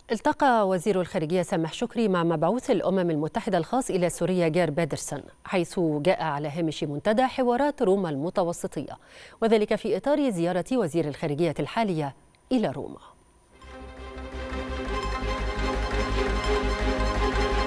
التقى وزير الخارجية سامح شكري مع مبعوث الأمم المتحدة الخاص إلى سوريا جير بيدرسون، حيث جاء على هامش منتدى حوارات روما المتوسطية، وذلك في إطار زيارة وزير الخارجية الحالية إلى روما.